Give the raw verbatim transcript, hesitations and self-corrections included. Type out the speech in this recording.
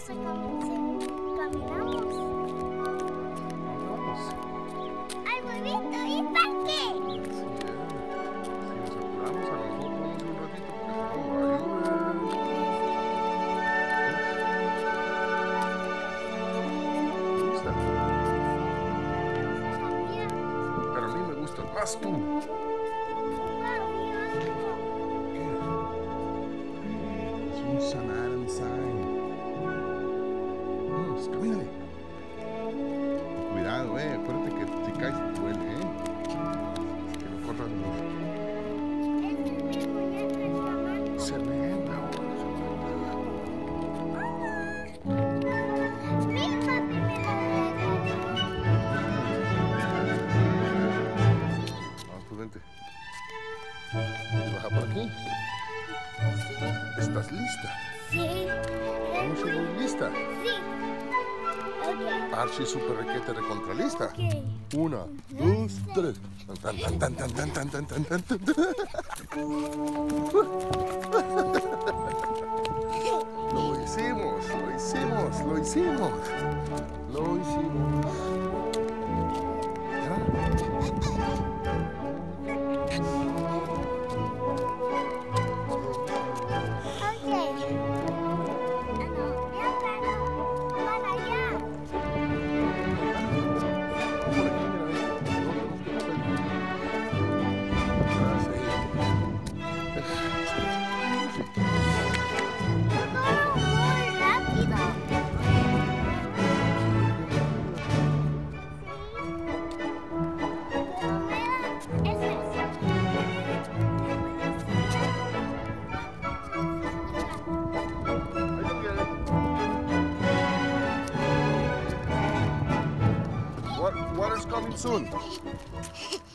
se cam- se- caminamos. Vamos. ¡Al huevito y parque! Sí, eh. Si nos apuramos, a lo mejor vamos un ratito porque si no va a llover. ¿Te gusta? Pero a mí me gusta más tú. Es un Samantha sign. Vamos, camínale. Cuidado, eh. Acuérdate que si caes te duele, eh. Que no corras mucho. Samantha, ahora Mi papi me la regaló. Vamos, pues vente. Y baja por aquí. ¿Estás lista? Sí. Vamos, muy lista. Sí. Ok. Archie super requete recontra lista. Ok. Una, dos, tres. Tan, tan, tan, tan, tan, tan, tan, tan, tan, tan. Lo hicimos, lo hicimos, lo hicimos. Lo hicimos. ¿Ya? Ok. Ah, no, ya para, para allá. Todo muy rápido. Pero mira, es What, what is coming soon?